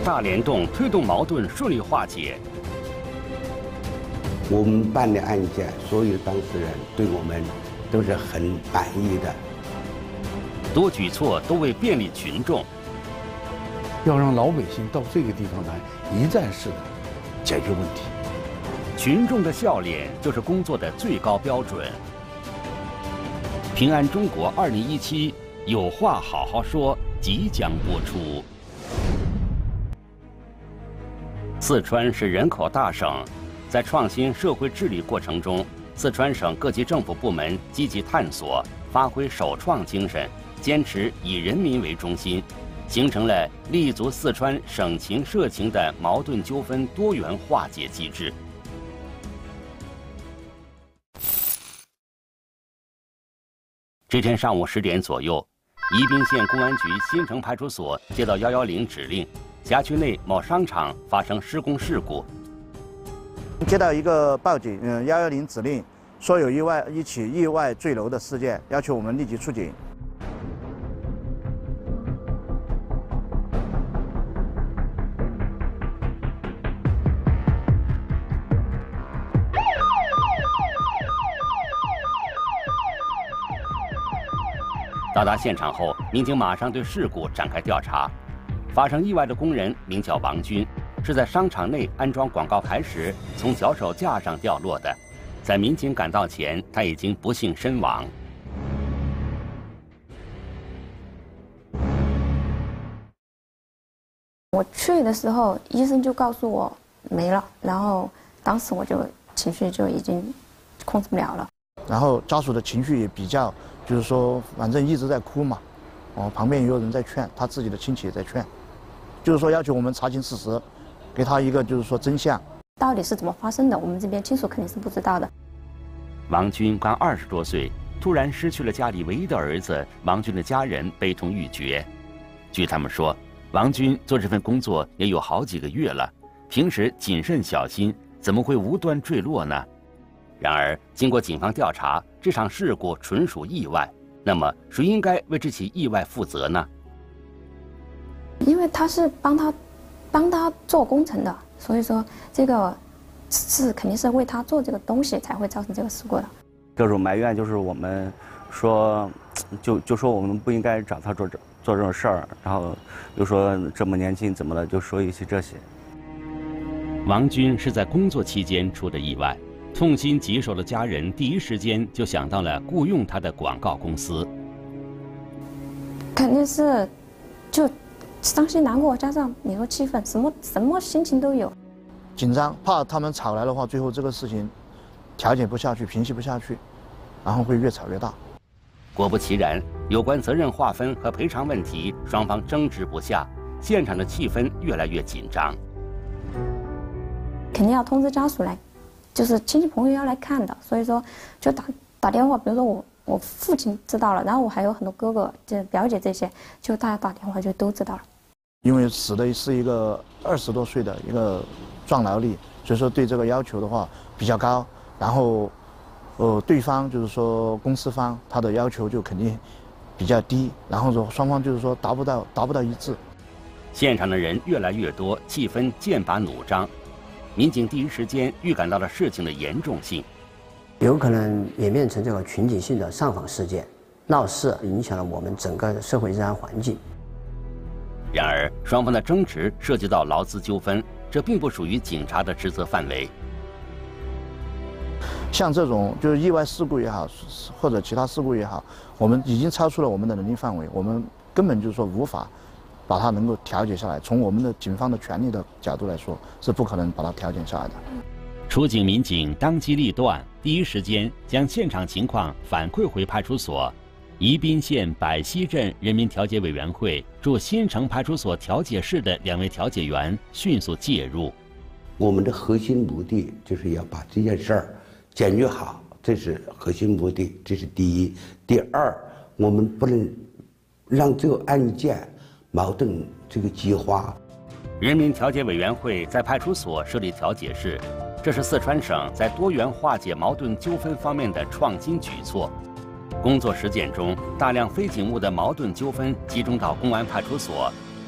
大联动推动矛盾顺利化解。 我们办的案件，所有当事人对我们都是很满意的。 多举措都为便利群众， 要让老百姓到这个地方来一站式的解决问题。 群众的笑脸就是工作的最高标准。平安中国2017有话好好说即将播出。四川是人口大省，在创新社会治理过程中，四川省各级政府部门积极探索，发挥首创精神，坚持以人民为中心，形成了立足四川省情社情的矛盾纠纷多元化解机制。这天上午10点左右，宜宾县公安局新城派出所接到110指令，辖区内某商场发生施工事故。 接到一个报警，110指令说有一起意外坠楼的事件，要求我们立即出警。 到达现场后，民警马上对事故展开调查。发生意外的工人名叫王军，是在商场内安装广告牌时从脚手架上掉落的。在民警赶到前，他已经不幸身亡。 我去的时候，医生就告诉我没了，然后当时我就情绪就已经控制不了了。 然后家属的情绪也比较，就是说反正一直在哭嘛，旁边也有人在劝，他自己的亲戚也在劝，就是说要求我们查清事实，给他一个就是说真相。 到底是怎么发生的，我们这边亲属肯定是不知道的。 王军刚20多岁，突然失去了家里唯一的儿子，王军的家人悲痛欲绝。据他们说，王军做这份工作也有好几个月了，平时谨慎小心，怎么会无端坠落呢？然而，经过警方调查，这场事故纯属意外。那么，谁应该为这起意外负责呢？ 因为他是帮他做工程的，所以说这个是肯定是为他做这个东西才会造成这个事故的。 各种埋怨就是我们说，就说我们不应该找他做这种事儿，然后又说这么年轻怎么了，就说一些这些。 王军是在工作期间出的意外。痛心疾首的家人第一时间就想到了雇佣他的广告公司， 肯定是就伤心难过，加上你说气愤，什么心情都有。 紧张，怕他们吵来的话，最后这个事情调解不下去，平息不下去，然后会越吵越大。 果不其然，有关责任划分和赔偿问题，双方争执不下，现场的气氛越来越紧张。 肯定要通知家属来。就是亲戚朋友要来看的，所以说就打电话，比如说我父亲知道了，然后我还有很多哥哥、就表姐这些，就大家打电话就都知道了。 因为死的是一个20多岁的一个壮劳力，所以说对这个要求的话比较高，然后对方就是说公司方他的要求就肯定比较低，然后说双方就是说达不到一致。 现场的人越来越多，气氛剑拔弩张。民警第一时间预感到了事情的严重性， 有可能演变成这个群体性的上访事件，闹事影响了我们整个社会治安环境。 然而，双方的争执涉及到劳资纠纷，这并不属于警察的职责范围。 像这种就是意外事故也好，或者其他事故也好，我们已经超出了我们的能力范围，我们根本就是说无法把它能够调解下来，从我们的警方的权力的角度来说，是不可能把它调解下来的。 出警民警当机立断，第一时间将现场情况反馈回派出所。宜宾县百溪镇人民调解委员会驻新城派出所调解室的2位调解员迅速介入。 我们的核心目的就是要把这件事儿解决好，这是核心目的，这是第一。第二，我们不能让这个案件矛盾这个激化。 人民调解委员会在派出所设立调解室，这是四川省在多元化解矛盾纠纷方面的创新举措。工作实践中，大量非警务的矛盾纠纷集中到公安派出所，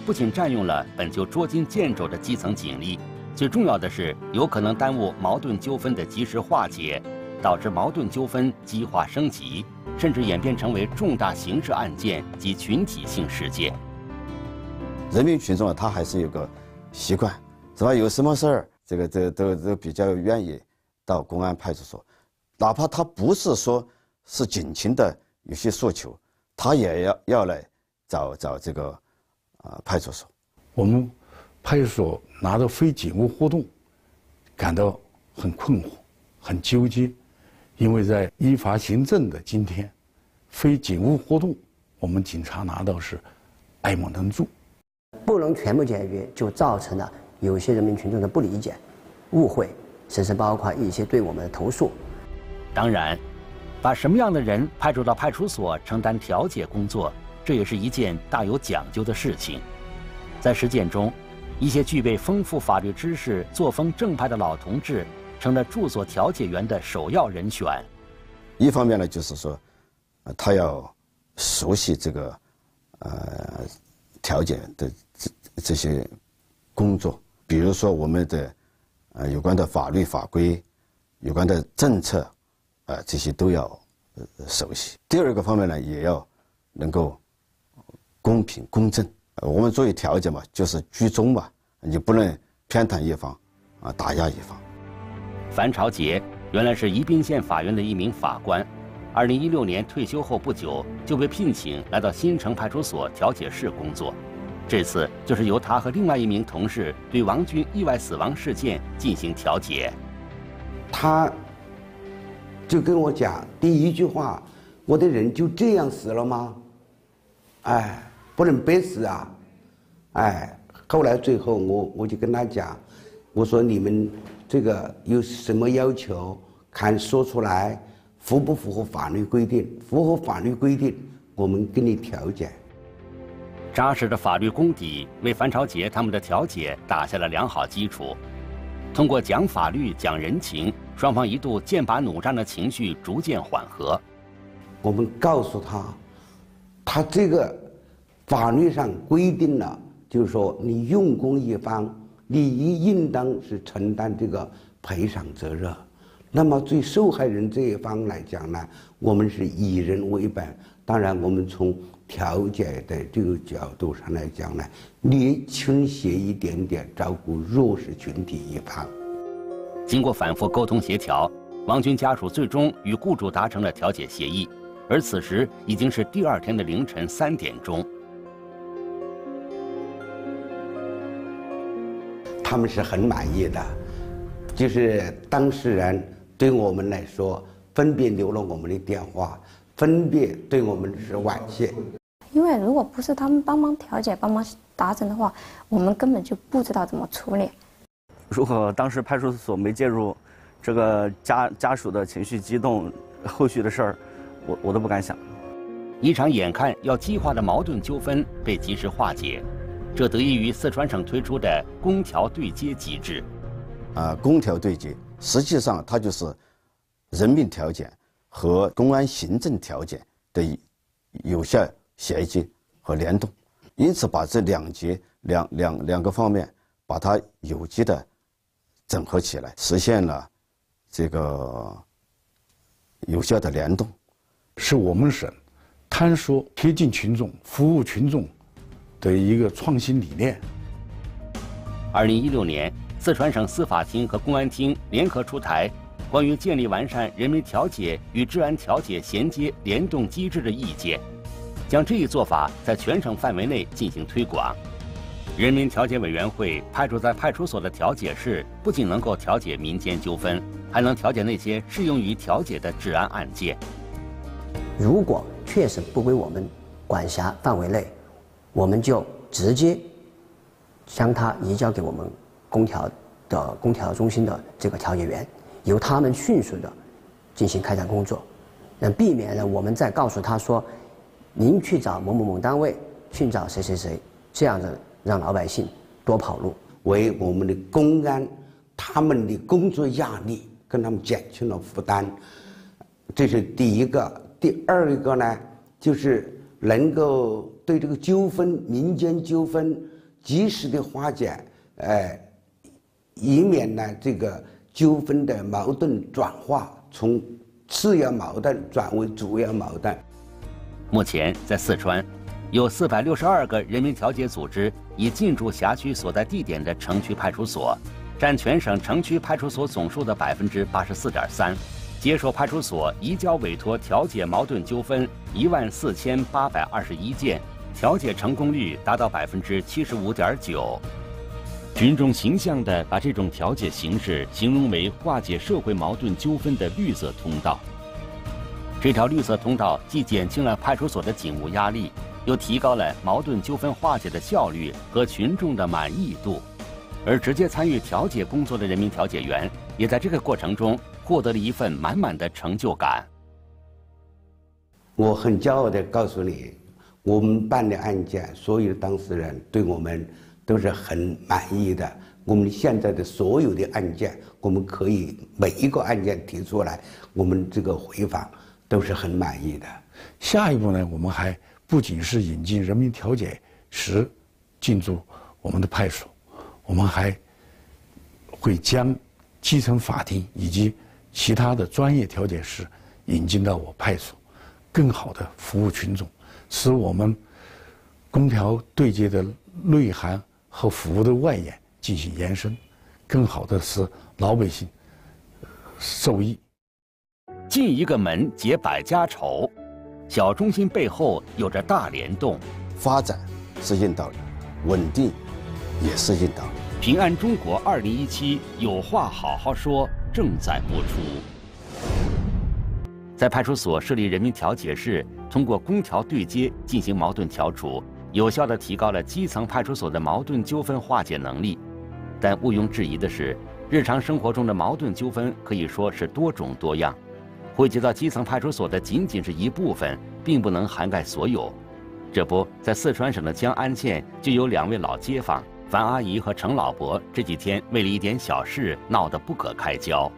不仅占用了本就捉襟见肘的基层警力，最重要的是有可能耽误矛盾纠纷的及时化解，导致矛盾纠纷激化升级，甚至演变成为重大刑事案件及群体性事件。 人民群众他还是有个习惯，是吧？有什么事儿，这个都比较愿意到公安派出所，哪怕他不是说是警情的有些诉求，他也要来找这个派出所。 我们派出所拿到非警务活动，感到很困惑、很纠结，因为在依法行政的今天，非警务活动我们警察拿到是爱莫能助， 不能全部解决，就造成了有些人民群众的不理解、误会，甚至包括一些对我们的投诉。 当然，把什么样的人派驻到派出所承担调解工作，这也是一件大有讲究的事情。在实践中，一些具备丰富法律知识、作风正派的老同志，成了驻所调解员的首要人选。 一方面呢，就是说，他要熟悉这个调解的这些工作，比如说我们的有关的法律法规、有关的政策，这些都要熟悉。第二个方面呢，也要能够公平公正。我们作为调解嘛，就是居中嘛，你不能偏袒一方，打压一方。 樊朝杰原来是宜宾县法院的一名法官，2016年退休后不久就被聘请来到新城派出所调解室工作。这次就是由他和另外一名同事对王军意外死亡事件进行调解。 他就跟我讲第一句话：“我的人就这样死了吗？哎，不能白死啊！”哎，后来最后我就跟他讲，我说你们这个有什么要求，看说出来，符不符合法律规定？符合法律规定，我们给你调解。 扎实的法律功底为樊朝杰他们的调解打下了良好基础。通过讲法律、讲人情，双方一度剑拔弩张的情绪逐渐缓和。 我们告诉他，他这个法律上规定了，就是说你用工一方，你应当是承担这个赔偿责任。那么对受害人这一方来讲呢，我们是以人为本。当然，我们从调解的这个角度上来讲呢，你倾斜一点点照顾弱势群体一方。 经过反复沟通协调，王军家属最终与雇主达成了调解协议，而此时已经是第二天的凌晨3点钟。 他们是很满意的，就是当事人对我们来说，分别留了我们的电话，分别对我们是惋惜。 因为如果不是他们帮忙调解、帮忙达成的话，我们根本就不知道怎么处理。 如果当时派出所没介入，这个家属的情绪激动，后续的事儿，我都不敢想。 一场眼看要激化的矛盾纠纷被及时化解，这得益于四川省推出的公调对接机制。 公调对接实际上它就是人民调解和公安行政调解的有效衔接和联动，因此把这两个方面把它有机的整合起来，实现了这个有效的联动， 是我们省探索贴近群众、服务群众的一个创新理念。 2016年，四川省司法厅和公安厅联合出台关于建立完善人民调解与治安调解衔接联动机制的意见，将这一做法在全省范围内进行推广。人民调解委员会派驻在派出所的调解室，不仅能够调解民间纠纷，还能调解那些适用于调解的治安案件。 如果确实不归我们管辖范围内，我们就直接将它移交给我们公调中心的这个调解员，由他们迅速的进行开展工作，避免了我们再告诉他说，您去找某某某单位，去找谁谁谁，这样的让老百姓多跑路， 为我们的公安他们的工作压力跟他们减轻了负担，这是第一个。第二个呢，就是能够对这个纠纷、民间纠纷及时的化解，以免呢这个纠纷的矛盾转化，从次要矛盾转为主要矛盾。 目前在四川，有462个人民调解组织已进驻辖区所在地点的城区派出所，占全省城区派出所总数的84.3%。接受派出所移交委托调解矛盾纠纷14821件，调解成功率达到75.9%。群众形象地把这种调解形式形容为化解社会矛盾纠纷的绿色通道。这条绿色通道既减轻了派出所的警务压力，又提高了矛盾纠纷化解的效率和群众的满意度。而直接参与调解工作的人民调解员，也在这个过程中获得了一份满满的成就感。 我很骄傲地告诉你，我们办的案件，所有的当事人对我们都是很满意的。我们现在的所有的案件，我们可以每一个案件提出来，我们这个回访都是很满意的。 下一步呢，我们还不仅是引进人民调解室进驻我们的派出所，我们还会将基层法庭以及其他的专业调解室引进到我派出所，更好的服务群众，使我们公调对接的内涵和服务的外延进行延伸，更好的使老百姓受益。 进一个门解百家愁，小中心背后有着大联动。 发展是硬道理，稳定也是硬道理。 平安中国2017有话好好说正在播出。在派出所设立人民调解室，通过公调对接进行矛盾调处，有效地提高了基层派出所的矛盾纠纷化解能力。但毋庸置疑的是，日常生活中的矛盾纠纷可以说是多种多样，汇集到基层派出所的仅仅是一部分，并不能涵盖所有。这不，在四川省的江安县就有2位老街坊樊阿姨和程老伯，这几天为了一点小事闹得不可开交。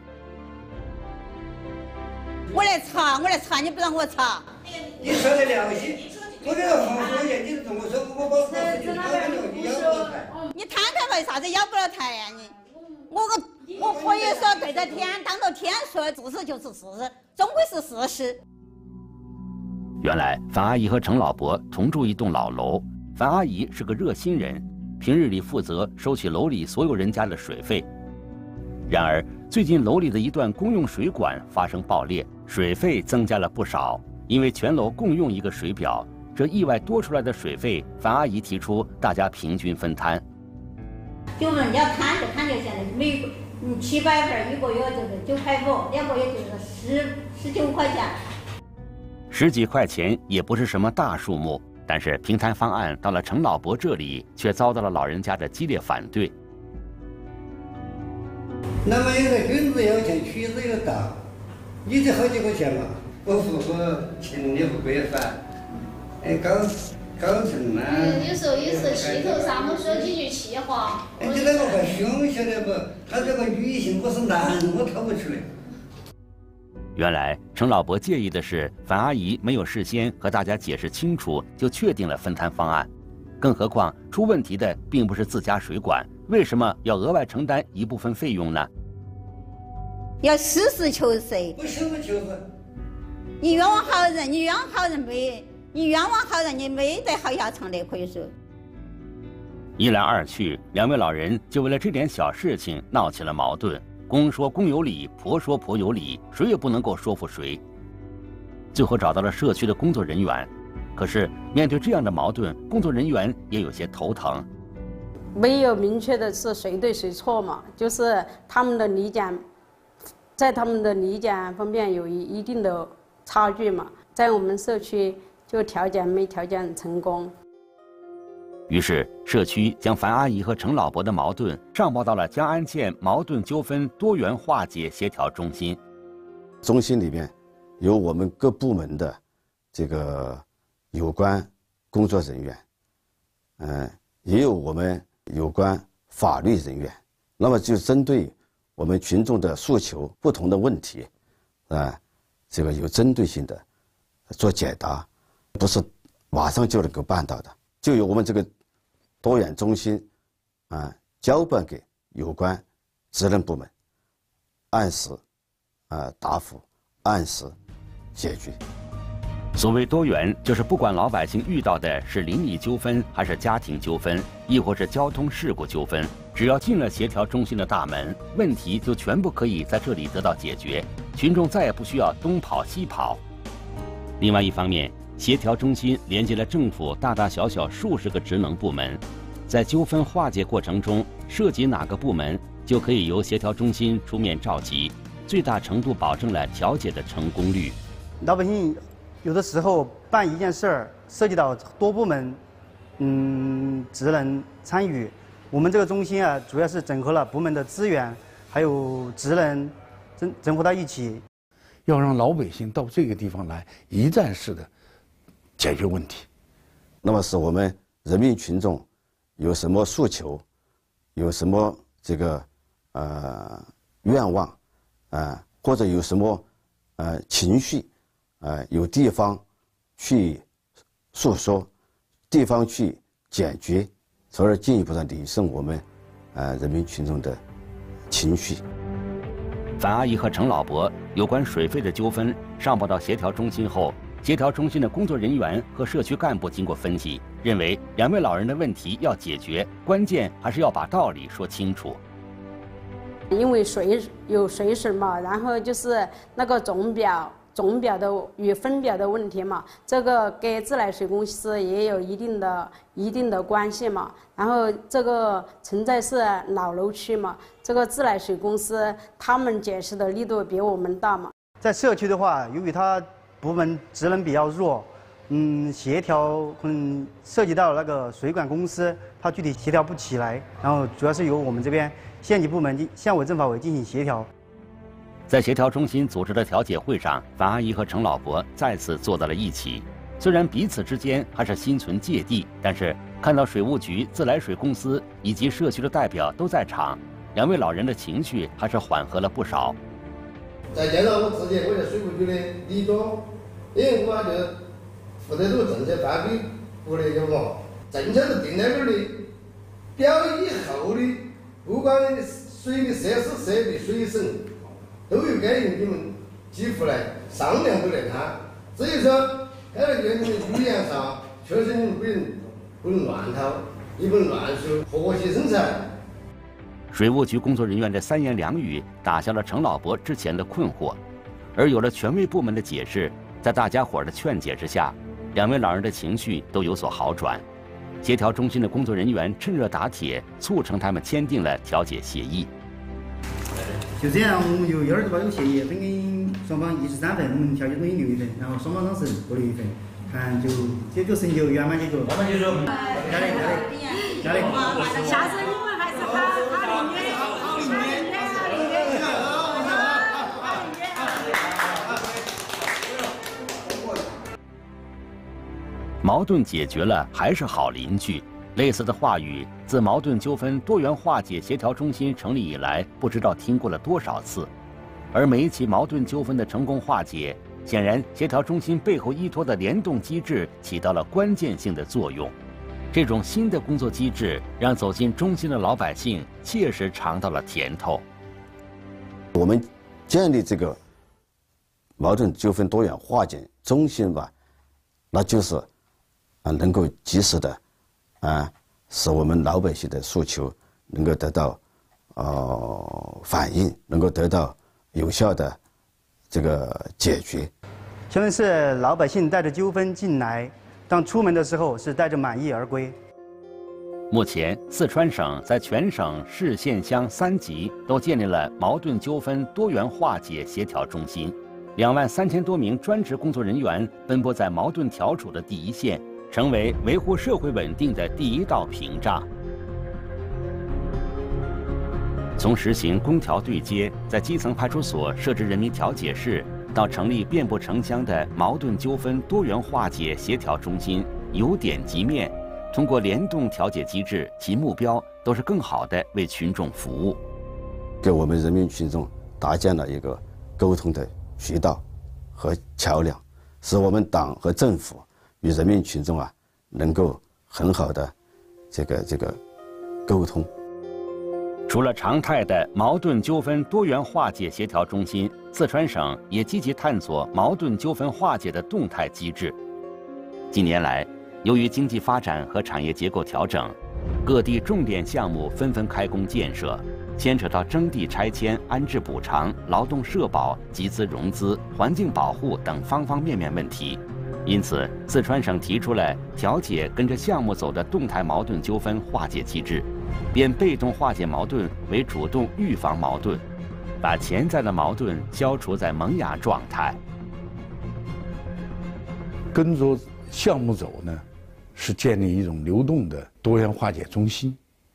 我来查，你不让我查。 你说的良心，我这个黄书记，你这么说，我把黄书记他跟你要不了台。 你摊开为啥子要不了台呀？我可以说对着天，当着天说，事实就是事实，终归是事实。 原来樊阿姨和程老伯同住一栋老楼，樊阿姨是个热心人，平日里负责收取楼里所有人家的水费。然而最近楼里的一段公用水管发生爆裂，水费增加了不少。因为全楼共用一个水表，这意外多出来的水费，樊阿姨提出大家平均分摊。 就人家摊就行了，每700份，1个月就是9块5，2个月就是19块钱。 10几块钱也不是什么大数目，但是平摊方案到了程老伯这里，却遭到了老人家的激烈反对。 那么有个君子要钱，取之有道，你这好几块钱嘛，不符合情理和规范，高层呢？ 有时候气头上，我说几句气话。 你那个快凶，晓得不？他这个女性，我是男人，我掏不出来。 原来程老伯介意的是樊阿姨没有事先和大家解释清楚就确定了分摊方案，更何况出问题的并不是自家水管，为什么要额外承担一部分费用呢？ 要实事求是。 不实事求是。 你冤枉好人，你冤枉好人，你没得好下场的，可以说。 一来二去，2位老人就为了这点小事情闹起了矛盾。公说公有理，婆说婆有理，谁也不能够说服谁。最后找到了社区的工作人员，可是面对这样的矛盾，工作人员也有些头疼。 没有明确的是谁对谁错嘛，就是他们的理解，在他们的理解方面有一定的差距嘛，在我们社区就调解没调解成功。 于是，社区将樊阿姨和程老伯的矛盾上报到了江安县矛盾纠纷多元化解协调中心。 中心里面有我们各部门的这个有关工作人员，也有我们有关法律人员。那么就针对我们群众的诉求、不同的问题，这个有针对性的做解答，不是马上就能够办到的。就有我们这个多元中心交办给有关职能部门，按时答复，按时解决。 所谓多元，就是不管老百姓遇到的是邻里纠纷，还是家庭纠纷，亦或是交通事故纠纷，只要进了协调中心的大门，问题就全部可以在这里得到解决，群众再也不需要东跑西跑。另外一方面，协调中心连接了政府大大小小数十个职能部门，在纠纷化解过程中，涉及哪个部门，就可以由协调中心出面召集，最大程度保证了调解的成功率。 老百姓有的时候办一件事儿，涉及到多部门，职能参与。我们这个中心啊，主要是整合了部门的资源，还有职能，整合到一起。 要让老百姓到这个地方来，一站式的解决问题。 那么是我们人民群众有什么诉求，有什么这个愿望，或者有什么情绪，有地方去诉说，地方去解决，从而进一步的理顺我们人民群众的情绪。 樊阿姨和程老伯有关水费的纠纷上报到协调中心后，协调中心的工作人员和社区干部经过分析，认为两位老人的问题要解决，关键还是要把道理说清楚。 因为有水水嘛，然后就是那个总表的与分表的问题嘛，这个跟自来水公司也有一定的关系嘛。然后这个存在是老楼区嘛，这个自来水公司他们解释的力度比我们大嘛。 在社区的话，由于它部门职能比较弱，协调涉及到那个水管公司，它具体协调不起来，然后主要是由我们这边县级部门县委政法委进行协调。 在协调中心组织的调解会上，樊阿姨和程老伯再次坐到了一起。虽然彼此之间还是心存芥蒂，但是看到水务局、自来水公司以及社区的代表都在场，两位老人的情绪还是缓和了不少。 再加上我自己，我在水务局的理装，因为我就负责这个政策发给部的有嘛，政策是定在这儿的，表以后的不管水的设施设备、水省。都有该由你们几户来商量不来谈，至于说还有就是你们语言上，确实你们不能乱套，也不能乱说，和谐生产。 水务局工作人员的三言两语打消了程老伯之前的困惑，而有了权威部门的解释，在大家伙的劝解之下，两位老人的情绪都有所好转。协调中心的工作人员趁热打铁，促成他们签订了调解协议。 就这样，我们就1儿就把这个协议分给双方1/3份，我们调解中心留1份，然后双方当事人各留1份，看就这个事情就圆满解决。圆满解决。加嘞。 下次你们还是他邻居。 矛盾解决了，还是好邻居。类似的话语自矛盾纠纷多元化解协调中心成立以来，不知道听过了多少次。而每一起矛盾纠纷的成功化解，显然协调中心背后依托的联动机制起到了关键性的作用。这种新的工作机制，让走进中心的老百姓切实尝到了甜头。 我们建立这个矛盾纠纷多元化解中心吧，那就是能够及时的使我们老百姓的诉求能够得到反映，能够得到有效的这个解决。 相当于是老百姓带着纠纷进来，当出门的时候是带着满意而归。 目前，四川省在全省市县乡3级都建立了矛盾纠纷多元化解协调中心，23000多名专职工作人员奔波在矛盾调处的第一线，成为维护社会稳定的第一道屏障。从实行公调对接，在基层派出所设置人民调解室，到成立遍布城乡的矛盾纠纷多元化解协调中心，由点及面。通过联动调解机制，其目标都是更好地为群众服务， 给我们人民群众搭建了一个沟通的渠道和桥梁，使我们党和政府与人民群众能够很好的这个沟通。 除了常态的矛盾纠纷多元化解协调中心，四川省也积极探索矛盾纠纷化解的动态机制。近年来，由于经济发展和产业结构调整，各地重点项目纷纷开工建设，牵扯到征地拆迁、安置补偿、劳动社保、集资融资、环境保护等方方面面问题。因此，四川省提出了调解跟着项目走的动态矛盾纠纷化解机制，变被动化解矛盾为主动预防矛盾，把潜在的矛盾消除在萌芽状态。 跟着项目走呢，是建立一种流动的多元化解中心，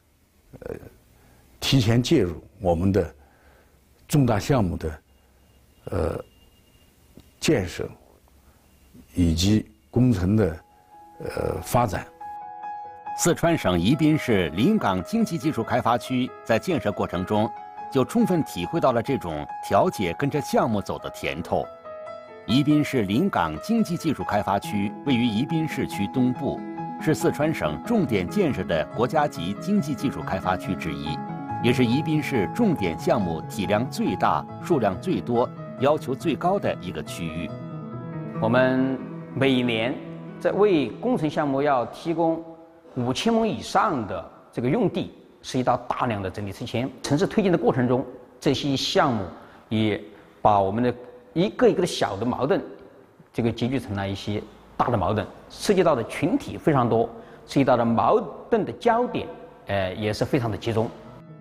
提前介入我们的重大项目的建设以及工程的发展。 四川省宜宾市临港经济技术开发区在建设过程中，就充分体会到了这种调解跟着项目走的甜头。宜宾市临港经济技术开发区位于宜宾市区东部，是四川省重点建设的国家级经济技术开发区之一，也是宜宾市重点项目体量最大、数量最多、要求最高的一个区域。 我们每年在为工程项目要提供5000亩以上的这个用地，涉及到大量的征地拆迁。城市推进的过程中，这些项目也把我们的一个一个的小的矛盾，这个集聚成了一些大的矛盾，涉及到的群体非常多，涉及到的矛盾的焦点，也是非常的集中。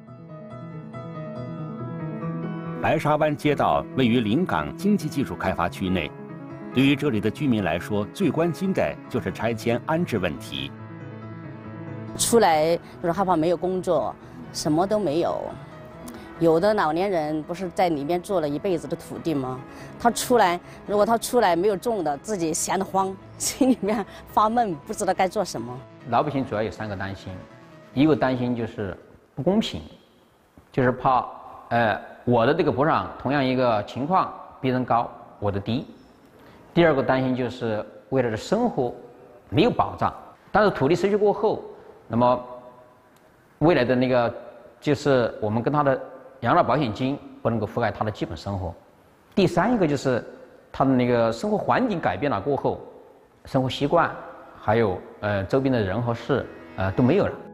白沙湾街道位于临港经济技术开发区内，对于这里的居民来说，最关心的就是拆迁安置问题。 出来就是害怕没有工作，什么都没有。有的老年人不是在里面做了一辈子的土地吗？他出来，如果他出来没有种的，自己闲得慌，心里面发闷，不知道该做什么。 老百姓主要有3个担心，一个担心就是不公平，就是怕我的这个补偿同样一个情况别人高，我的低。第二个担心就是未来的生活没有保障，但是土地失去过后，那么未来的那个就是我们跟他的养老保险金不能够覆盖他的基本生活。第三一个就是他的那个生活环境改变了过后，生活习惯还有周边的人和事都没有了。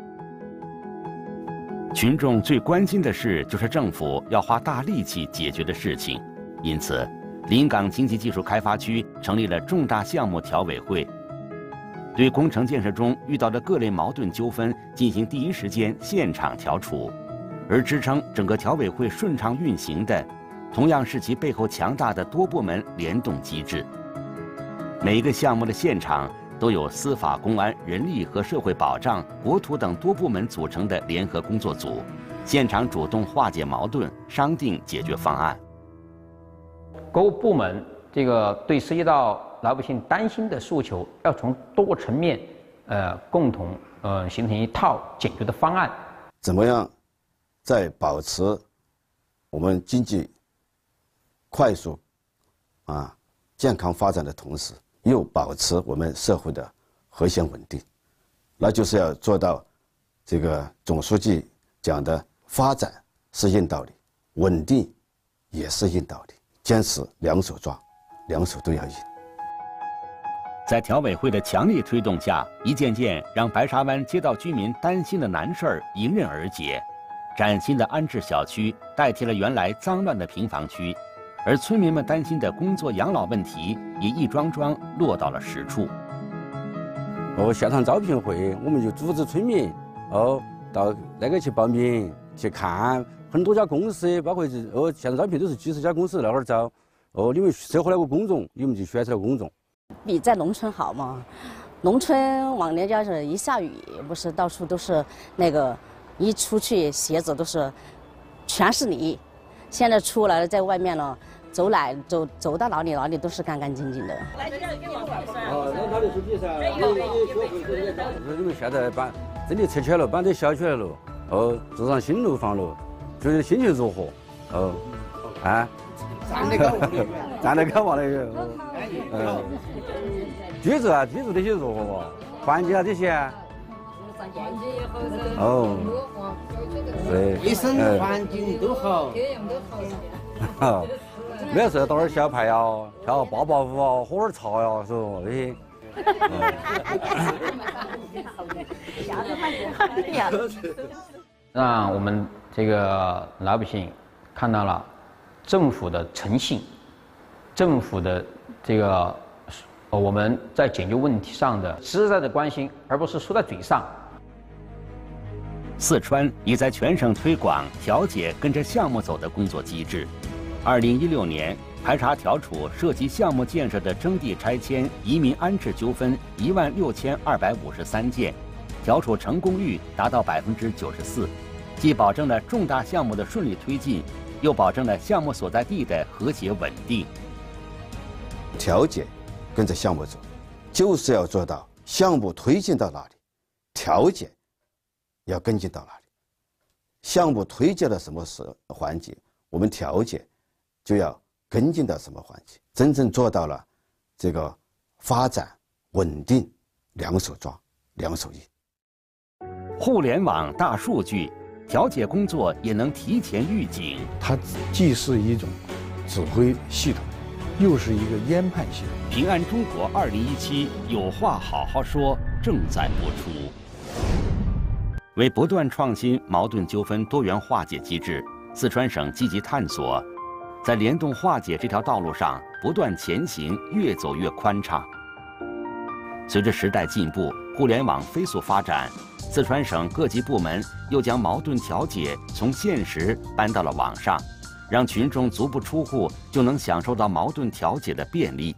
群众最关心的事就是政府要花大力气解决的事情，因此临港经济技术开发区成立了重大项目调委会，对工程建设中遇到的各类矛盾纠纷进行第一时间现场调处。而支撑整个调委会顺畅运行的，同样是其背后强大的多部门联动机制。每一个项目的现场都有司法、公安、人力和社会保障、国土等多部门组成的联合工作组，现场主动化解矛盾，商定解决方案。 各个部门这个对涉及到老百姓担心的诉求，要从多个层面共同形成一套解决的方案。 怎么样在保持我们经济快速健康发展的同时，又保持我们社会的和谐稳定，那就是要做到这个总书记讲的发展是硬道理，稳定也是硬道理，坚持两手抓，两手都要硬。 在调委会的强力推动下，一件件让白沙湾街道居民担心的难事儿迎刃而解。崭新的安置小区代替了原来脏乱的平房区，而村民们担心的工作养老问题也一桩桩落到了实处。 现场招聘会，我们就组织村民到那个去报名去看，很多家公司，包括现场招聘都是几十家公司那会儿招。你们设好了个工种，你们就选择了工种。 比在农村好嘛？农村往年家是一下雨，不是到处都是那个。一出去鞋子都是全是泥，现在出来了，在外面了，走到哪里都是干干净净的。 那他的手机噻，你们现在把真的拆迁了，搬到小区来了，住上新楼房了，觉得心情如何？站得高，站得高嘛那个，居住那些如何嘛？环境这些。 哦，对， 卫生环境都好。 好，没事，打点小牌呀，跳8八舞啊，喝点茶呀，是不那些。 让我们这个老百姓看到了政府的诚信，政府的这个我们在解决问题上的实实在在的关心，而不是说在嘴上。 四川已在全省推广调解跟着项目走的工作机制。2016年，排查调处涉及项目建设的征地拆迁、移民安置纠纷16253件，调处成功率达到94%，既保证了重大项目的顺利推进，又保证了项目所在地的和谐稳定。 调解跟着项目走，就是要做到项目推进到哪里，调解要跟进到哪里。项目推进了什么环节，我们调解就要跟进到什么环节，真正做到了这个发展稳定两手抓两手硬。 互联网大数据，调解工作也能提前预警。 它既是一种指挥系统，又是一个研判系统。 平安中国2017有话好好说正在播出。为不断创新矛盾纠纷多元化解机制，四川省积极探索，在联动化解这条道路上不断前行，越走越宽敞。随着时代进步，互联网飞速发展，四川省各级部门又将矛盾调解从现实搬到了网上，让群众足不出户就能享受到矛盾调解的便利。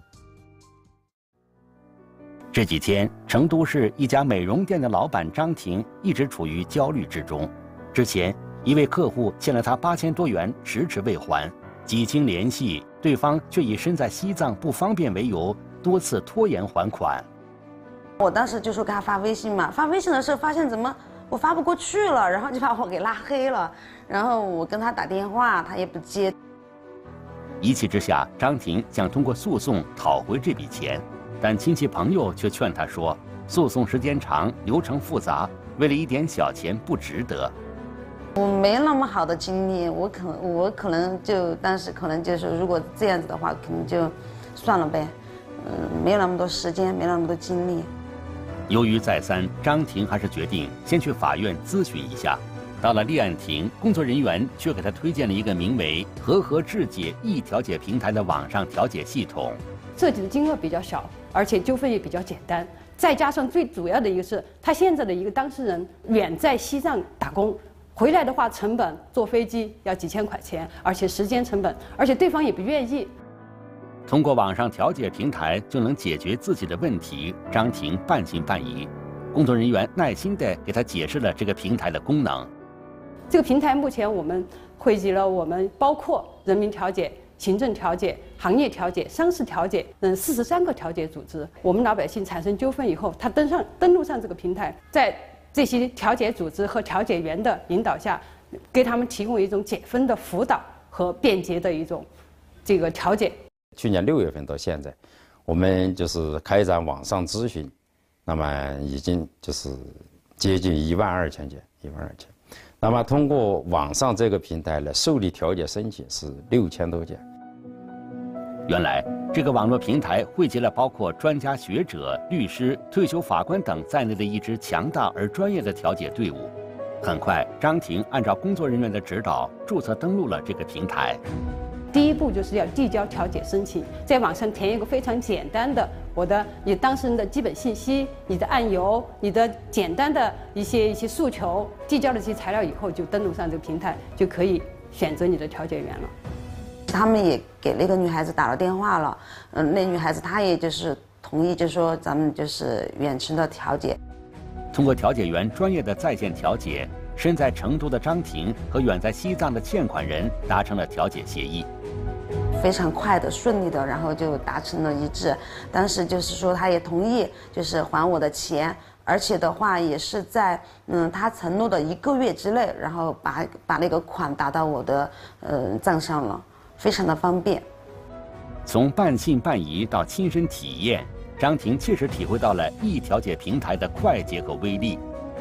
这几天，成都市一家美容店的老板张婷一直处于焦虑之中。之前，一位客户欠了他8000多元，迟迟未还，几经联系，对方却以身在西藏不方便为由，多次拖延还款。 我当时就说给他发微信嘛，发微信的时候发现怎么我发不过去了，然后就把我给拉黑了。然后我跟他打电话，他也不接。 一气之下，张婷想通过诉讼讨回这笔钱，但亲戚朋友却劝他说，诉讼时间长，流程复杂，为了一点小钱不值得。 我没那么好的精力，我可能就当时可能就是如果这样子的话，可能就算了呗，没有那么多时间，没那么多精力。 由于再三，张婷还是决定先去法院咨询一下。到了立案庭，工作人员却给他推荐了一个名为“和合智解易调解平台”的网上调解系统。 涉及的金额比较小，而且纠纷也比较简单。再加上最主要的一个是，他现在的一个当事人远在西藏打工，回来的话成本坐飞机要几千块钱，而且时间成本，而且对方也不愿意。 通过网上调解平台就能解决自己的问题，张婷半信半疑。工作人员耐心地给他解释了这个平台的功能。 这个平台目前我们汇集了我们包括人民调解、行政调解、行业调解、商事调解43个调解组织。我们老百姓产生纠纷以后，他登录上这个平台，在这些调解组织和调解员的引导下，给他们提供一种解纷的辅导和便捷的一种这个调解。 去年6月份到现在，我们就是开展网上咨询，那么已经就是接近12000件，12000。那么通过网上这个平台来受理调解申请是6000多件。 原来，这个网络平台汇集了包括专家学者、律师、退休法官等在内的一支强大而专业的调解队伍。很快，张婷按照工作人员的指导，注册登录了这个平台。 第一步就是要递交调解申请，在网上填一个非常简单的你当事人的基本信息、你的案由、你的简单的一些诉求，递交了这些材料以后，就登录上这个平台，就可以选择你的调解员了。 他们也给那个女孩子打了电话了，那女孩子她也就是同意，就说咱们就是远程的调解。 通过调解员专业的在线调解，身在成都的张婷和远在西藏的欠款人达成了调解协议。 非常快的、顺利的，然后就达成了一致。当时就是说，他也同意，就是还我的钱，而且的话也是在他承诺的1个月之内，然后把那个款打到我的账上了，非常的方便。 从半信半疑到亲身体验，张婷切实体会到了易调解平台的快捷和威力。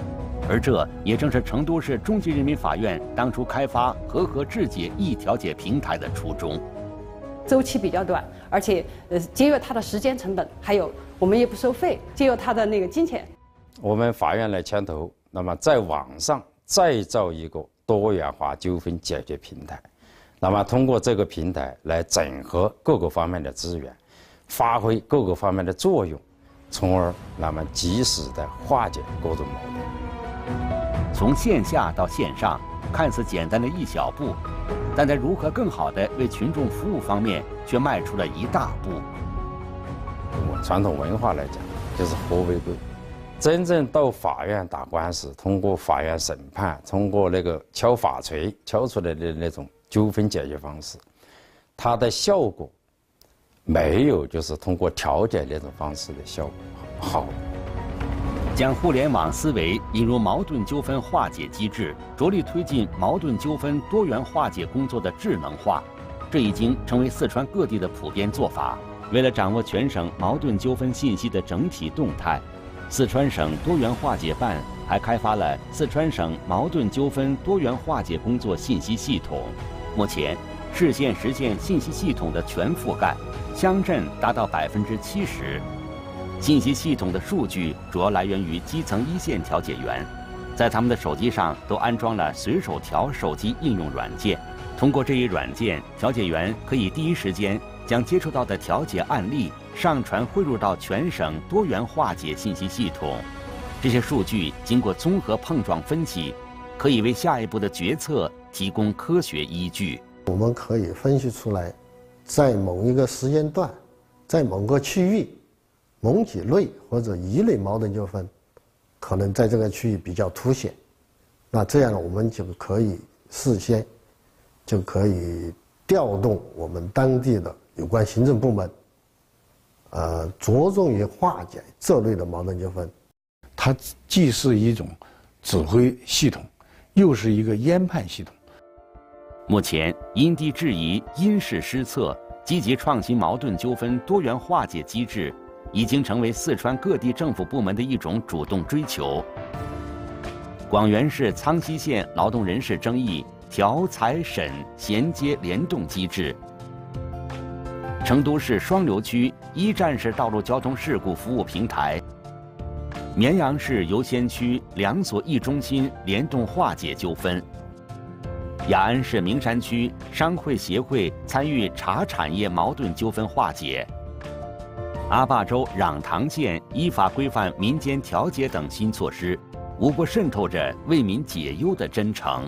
而这也正是成都市中级人民法院当初开发和合质检一调解平台的初衷。 周期比较短，而且节约它的时间成本，还有我们也不收费，节约它的那个金钱。 我们法院来牵头，那么在网上再造一个多元化纠纷解决平台，那么通过这个平台来整合各个方面的资源，发挥各个方面的作用，从而那么及时的化解各种矛盾。 从线下到线上，看似简单的一小步，但在如何更好地为群众服务方面，却迈出了一大步。 传统文化来讲，就是和为贵。真正到法院打官司，通过法院审判，通过那个敲法锤敲出来的那种纠纷解决方式，它的效果没有就是通过调解那种方式的效果好。 将互联网思维引入矛盾纠纷化解机制，着力推进矛盾纠纷多元化解工作的智能化，这已经成为四川各地的普遍做法。为了掌握全省矛盾纠纷信息的整体动态，四川省多元化解办还开发了四川省矛盾纠纷多元化解工作信息系统。目前，市县实现信息系统的全覆盖，乡镇达到70%。信息系统的数据主要来源于基层一线调解员，在他们的手机上都安装了随手调手机应用软件。通过这一软件，调解员可以第一时间将接触到的调解案例上传汇入到全省多元化解信息系统。这些数据经过综合碰撞分析，可以为下一步的决策提供科学依据。 我们可以分析出来，在某一个时间段，在某个区域，某几类或者一类矛盾纠纷，可能在这个区域比较凸显。那这样我们就可以事先就可以调动我们当地的有关行政部门，着重于化解这类的矛盾纠纷。 它既是一种指挥系统，又是一个研判系统。 目前，因地制宜、因势施策，积极创新矛盾纠纷多元化解机制，已经成为四川各地政府部门的一种主动追求。广元市苍溪县劳动人事争议调裁审衔接联动机制，成都市双流区一站式道路交通事故服务平台，绵阳市游仙区2所一中心联动化解纠纷，雅安市名山区商会协会参与茶产业矛盾纠纷化解，阿坝州壤塘县依法规范民间调解等新措施，无不渗透着为民解忧的真诚。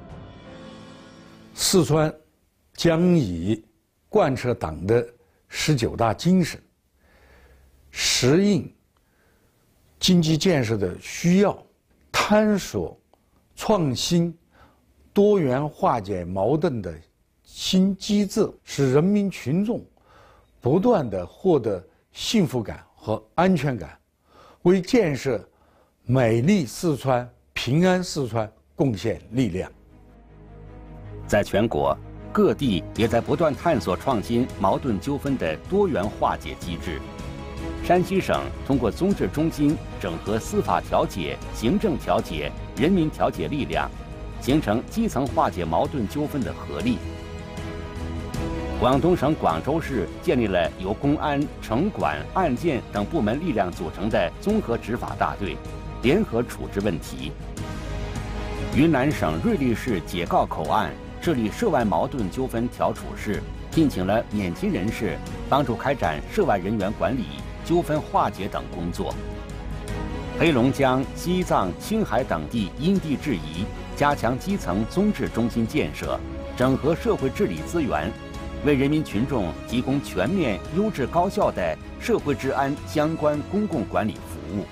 四川将以贯彻党的19大精神，适应经济建设的需要，探索创新多元化解矛盾的新机制，使人民群众不断地获得幸福感和安全感，为建设美丽四川、平安四川贡献力量。 在全国各地也在不断探索创新矛盾纠纷的多元化解机制。山西省通过综治中心整合司法调解、行政调解、人民调解力量，形成基层化解矛盾纠纷的合力。广东省广州市建立了由公安、城管、案件等部门力量组成的综合执法大队，联合处置问题。云南省瑞丽市解告口岸设立涉外矛盾纠纷调处室，聘请了免勤人士帮助开展涉外人员管理、纠纷化解等工作。黑龙江、西藏、青海等地因地制宜，加强基层综治中心建设，整合社会治理资源，为人民群众提供全面、优质、高效的社会治安相关公共管理服务。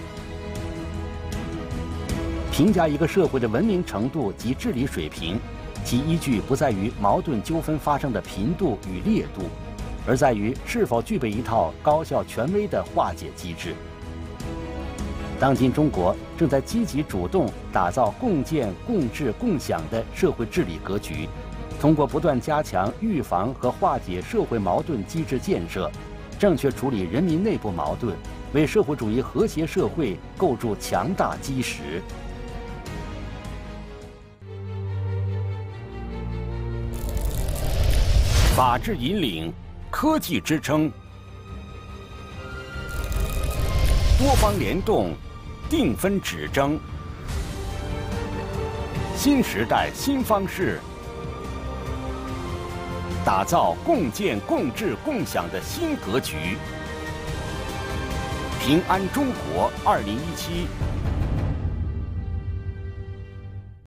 评价一个社会的文明程度及治理水平，其依据不在于矛盾纠纷发生的频度与烈度，而在于是否具备一套高效权威的化解机制。当今中国正在积极主动打造共建、共治、共享的社会治理格局，通过不断加强预防和化解社会矛盾机制建设，正确处理人民内部矛盾，为社会主义和谐社会构筑强大基石。 法治引领，科技支撑，多方联动，定分止争。新时代新方式，打造共建共治共享的新格局。平安中国2017